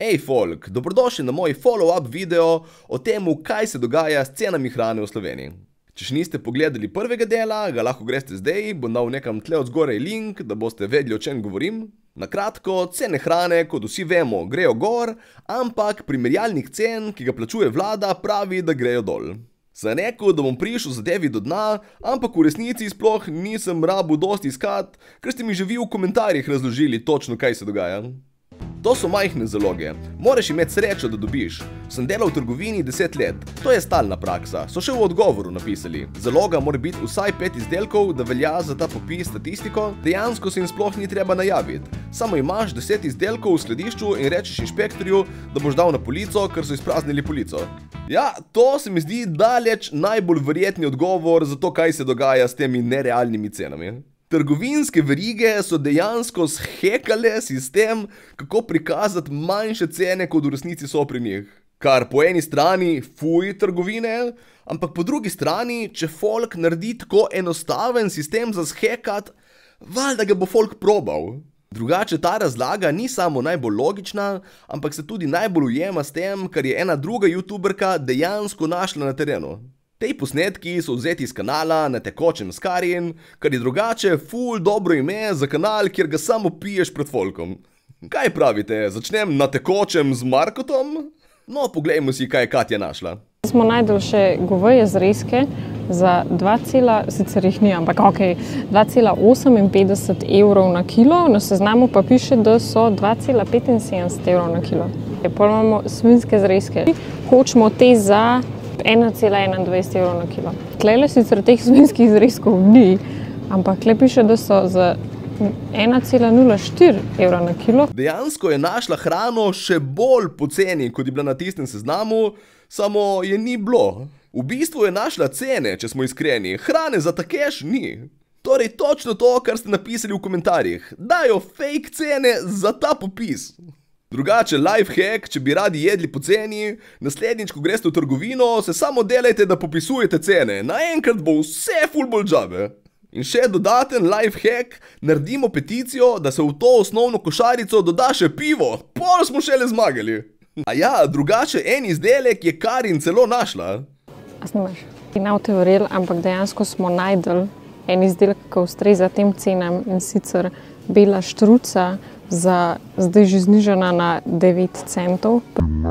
Ej folk, dobrodošli na moj follow-up video o temu, kaj se dogaja s cenami hrane v Sloveniji. Če še niste pogledali prvega dela, ga lahko greste zdaj, bom dal nekam tle od zgoraj link, da boste vedeli, o čem govorim. Na kratko, cene hrane, kot vsi vemo, grejo gor, ampak primerjalnik cen, ki ga plačuje vlada, pravi, da grejo dol. Sem rekel, da bom prišel zadevi do dna, ampak v resnici sploh nisem rabil dosti iskat, ker ste mi že vi v komentarjih razložili točno, kaj se dogaja. To so majhne zaloge. Moraš imeti srečo, da dobiš. Sem delal v trgovini 10 let. To je stalna praksa. So še v odgovoru napisali. Zaloga mora biti vsaj 5 izdelkov, da velja za ta popis statistiko. Dejansko se jim sploh ni treba najaviti. Samo imaš 10 izdelkov v skladišču in rečeš inšpektorju, da boš dal na polico, ker so izpraznili polico. Ja, to se mi zdi daleč najbolj verjetni odgovor za to, kaj se dogaja s temi nerealnimi cenami. Trgovinske verige so dejansko shekale sistem, kako prikazati manjše cene, kot v resnici so pri njih. Kar po eni strani fuj trgovine, ampak po drugi strani, če folk naredi tako enostaven sistem za shekat, valjda ga bo folk probal. Drugače ta razlaga ni samo najbolj logična, ampak se tudi najbolj ujema s tem, kar je ena druga youtuberka dejansko našla na terenu. Tej posnetki so vzeti iz kanala Na tekočem s Karin, kar je drugače ful dobro ime za kanal, kjer ga samo piješ pred folkom. Kaj pravite, začnem Na tekočem z Markotom? No, poglejmo si, kaj je Katja našla. Smo najdel še goveje zrezke za 2,58 evrov na kilo, na seznamu pa piše, da so 2,75 evrov na kilo. Potem imamo svinjske zrezke. Hočemo te za 1,21 evrov na kilo. Tlele sicer teh svinjskih zrezkov ni, ampak tle piše, da so za 1,04 evra na kilo. Dejansko je našla hrano še bolj poceni, kot je bila na tistem seznamu, samo je ni bilo. V bistvu je našla cene, če smo iskreni, hrane za ta keš ni. Torej točno to, kar ste napisali v komentarjih. Dajo fake cene za ta popis. Drugače, life hack, če bi radi jedli poceni, naslednjič, ko greste v trgovino, se samo delajte, da popisujete cene. Naenkrat bo vse ful bolj džabe. In še dodaten life hack, naredimo peticijo, da se v to osnovno košarico doda še pivo. Pol smo šele zmagali. A ja, drugače en izdelek je Karin celo našla. A snimaš? Ne boste verjeli, ampak dejansko smo najdel en izdelek, ki ustreza tem cenam, in sicer bela štruca, zdaj že znižana na 9 centov.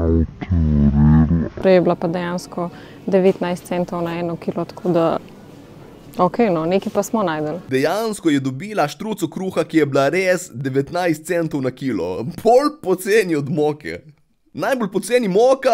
Prej je bila pa dejansko 19 centov na 1 kilo, tako da ok, no, nekaj pa smo najdeli. Dejansko je dobila štruco kruha, ki je bila res 19 centov na kilo. Bolj poceni od moke. Najbolj poceni moka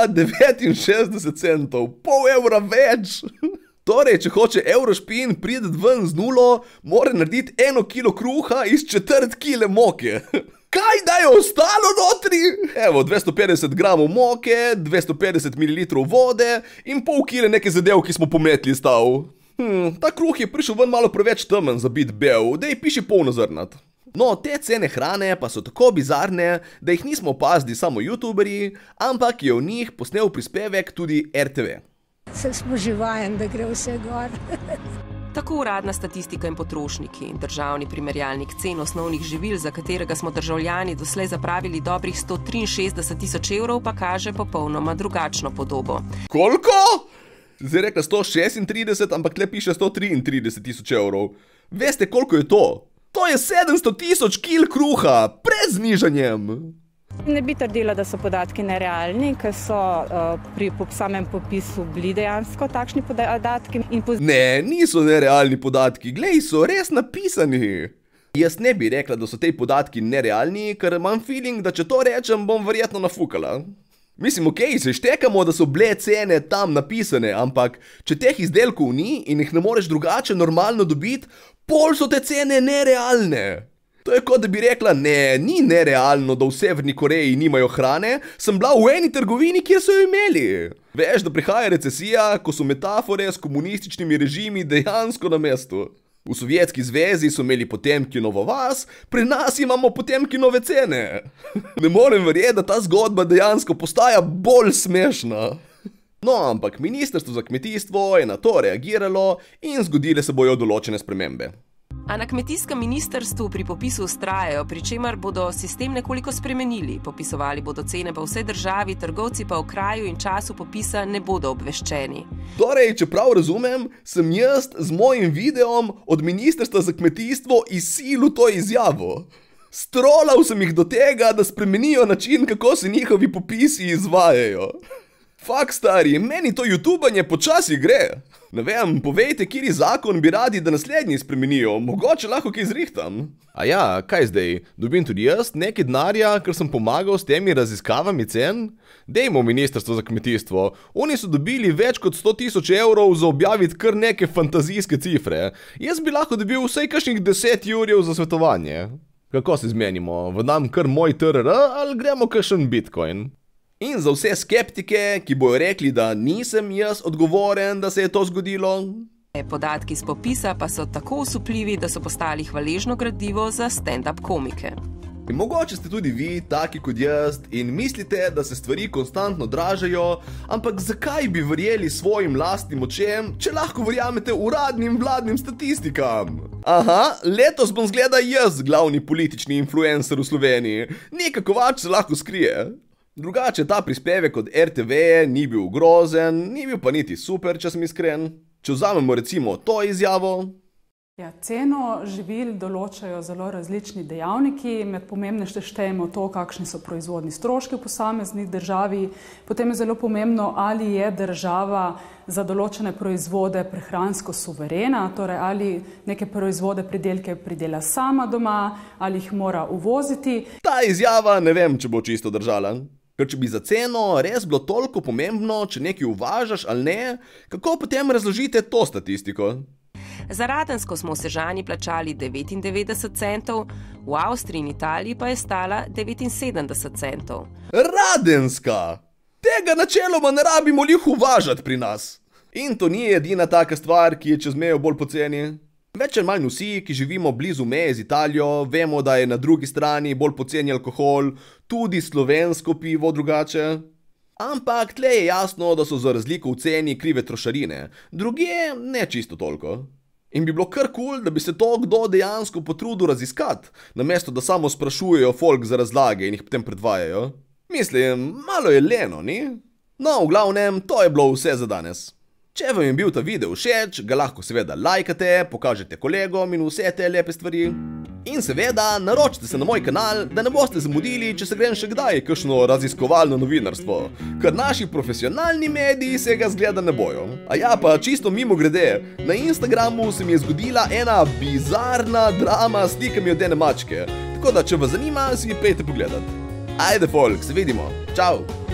69 centov, pol evra več. Torej, če hoče Eurošpin priti ven z nulo, mora narediti 1 kilo kruha iz 1/4 kile moke. Kaj dajo ostalo notri? Evo, 250 gramov moke, 250 ml vode in pol kile neke zadev, ki smo pometli stav. Ta kruh je prišel ven malo preveč temen za biti bel, dej piši polnozrnat. No, te cene hrane pa so tako bizarne, da jih nismo opazili samo youtuberji, ampak je o njih posnel prispevek tudi RTV. Se smo že vajen, da gre vse gor. Tako uradna statistika in potrošniki, državni primerjalnik cen osnovnih živil, za katerega smo državljani doslej zapravili dobrih 163 tisoč evrov, pa kaže popolnoma drugačno podobo. Koliko? Zdaj rekla 136, ampak tle piše 133 tisoč evrov. Veste, koliko je to? To je 700 tisoč kil kruha, pred znižanjem. Ne bi trdila, da so podatki nerealni, ker so po samem popisu bili dejansko takšni podatki. Ne, niso nerealni podatki, glej, so res napisani. Jaz ne bi rekla, da so te podatki nerealni, ker imam feeling, da če to rečem, bom verjetno nafukala. Mislim, okej, se štekamo, da so bile cene tam napisane, ampak če teh izdelkov ni in jih ne moreš drugače normalno dobiti, pol so te cene nerealne. To je kot da bi rekla, ne, ni nerealno, da v Severni Koreji nimajo hrane, sem bila v eni trgovini, kjer so jo imeli. Veš, da prihaja recesija, ko so metafore s komunističnimi režimi dejansko na mestu. V Sovjetski zvezi so imeli Potemkinovo vas, pri nas imamo Potemkinove cene. Ne morem verjeti, da ta zgodba dejansko postaja bolj smešna. No, ampak Ministrstvo za kmetijstvo je na to reagiralo in zgodile se bojo določene spremembe. A na kmetijskem ministrstvu pri popisu vztrajajo, pri čemer bodo sistem nekoliko spremenili. Popisovali bodo cene po vsej državi, trgovci pa o kraju in času popisa ne bodo obveščeni. Torej, če prav razumem, sem jaz z mojim videom od Ministrstva za kmetijstvo izsilil to izjavo. Strolal sem jih do tega, da spremenijo način, kako se njihovi popisi izvajajo. Fak, stari, meni to youtubanje počasi gre. Ne vem, povejte, kateri zakon bi radi, da naslednji spremenijo, mogoče lahko kaj zrihtam. A ja, kaj zdaj, dobim tudi jaz nekaj denarja, ker sem pomagal s temi raziskavami cen? Dejmo Ministrstvo za kmetijstvo, oni so dobili več kot 100.000 evrov za objaviti kar neke fantazijske cifre. Jaz bi lahko dobil vsaj kakšnih 10 jurjev za svetovanje. Kako se zmenimo, vam kar moj TRR ali gremo kakšen bitcoin? In za vse skeptike, ki bojo rekli, da nisem jaz odgovoren, da se je to zgodilo. Podatki z popisa pa so tako osupljivi, da so postali hvaležno gradivo za stand-up komike. In mogoče ste tudi vi taki kot jaz in mislite, da se stvari konstantno dražajo, ampak zakaj bi verjeli svojim lastnim očem, če lahko verjamete uradnim vladnim statistikam? Aha, letos bom zgleda jaz glavni politični influencer v Sloveniji. Nekaj Kovač se lahko skrije. Drugače, ta prispevek od RTV ni bil grozen, ni bil pa niti super, če sem iskren. Če vzamemo recimo to izjavo. Ja, ceno živil določajo zelo različni dejavniki, med pomembnejše štejemo to, kakšni so proizvodni stroški v posamezni državi. Potem je zelo pomembno, ali je država za določene proizvode prehransko suverena, torej ali neke proizvode, pridelke pridela sama doma, ali jih mora uvoziti. Ta izjava ne vem, če bo čisto držala. Ker če bi za ceno res bilo toliko pomembno, če nekaj uvažaš ali ne, kako potem razložite to statistiko? Za radensko smo v Sežani plačali 99 centov, v Avstriji in Italiji pa je stala 79 centov. Radenska! Tega načeloma ne rabimo lih uvažati pri nas. In to ni edina taka stvar, ki je čez mejo bolj poceni. Več ali manj vsi, ki živimo blizu meje z Italijo, vemo, da je na drugi strani bolj poceni alkohol, tudi slovensko pivo drugače. Ampak tle je jasno, da so za razliko v ceni krive trošarine, drugje ne čisto toliko. In bi bilo kar kul, da bi se to kdo dejansko potrudil raziskati, namesto da samo sprašujejo folk za razlage in jih potem predvajajo. Mislim, malo je leno, ni? No, v glavnem, to je bilo vse za danes. Če vam je bil ta video všeč, ga lahko seveda lajkate, pokažete kolegom in vse te lepe stvari. In seveda, naročite se na moj kanal, da ne boste zamudili, če se grem še kdaj kakšno raziskovalno novinarstvo. Ker naši profesionalni mediji se ga zgleda ne bojo. A ja, pa čisto mimo grede, na Instagramu se mi je zgodila ena bizarna drama s slikami od ene mačke. Tako da, če vas zanima, si pejte pogledat. Ajde folk, se vidimo. Čau!